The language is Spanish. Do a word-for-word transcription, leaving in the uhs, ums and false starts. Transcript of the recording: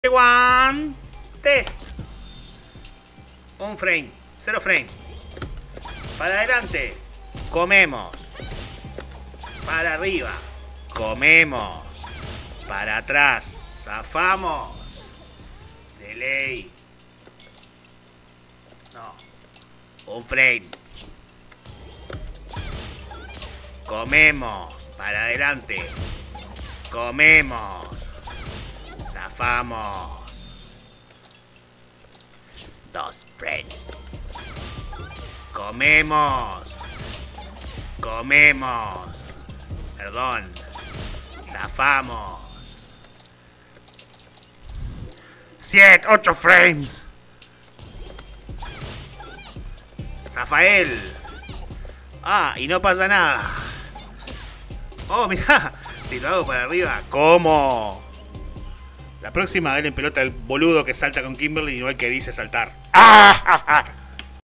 One, test. Un frame, cero frame. Para adelante, comemos. Para arriba, comemos. Para atrás, zafamos. Delay. No. Un frame. Comemos. Para adelante. Comemos. Zafamos. Dos frames. Comemos. Comemos. Perdón. Zafamos. Siete, ocho frames. Zafael. Ah, y no pasa nada. Oh, mirá. Si lo hago para arriba, ¿cómo? La próxima, dale en pelota al boludo que salta con Kimberly y no el que dice saltar. ¡Ah!